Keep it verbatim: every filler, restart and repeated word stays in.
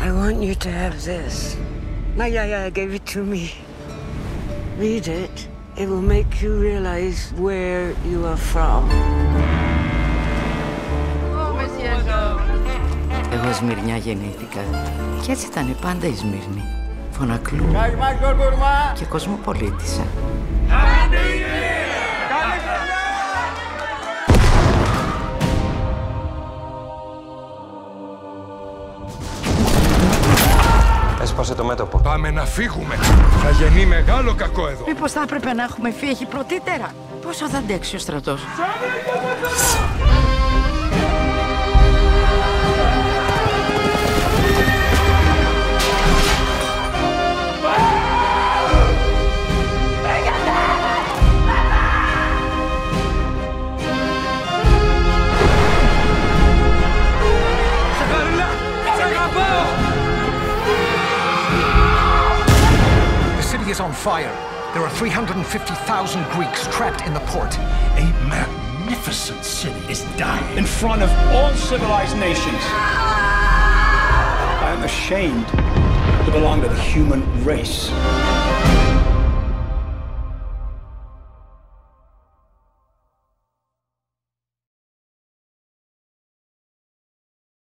I want you to have this. My yaya gave it to me. Read it. It will make you realize where you are from. Εγώ Σμυρνιά γεννήθηκα και έτσι ήταν πάντα η Σμύρνη. Φωνακλού και κοσμοπολίτησα. Έσπασε το μέτωπο. Πάμε να φύγουμε. Θα γεννεί μεγάλο κακό εδώ. Μήπως θα έπρεπε να έχουμε φύγει πρωτήτερα. Πόσο θα αντέξει ο στρατός. Is on fire. There are three hundred fifty thousand Greeks trapped in the port. A magnificent city is dying in front of all civilized nations. I am ashamed to belong to the human race.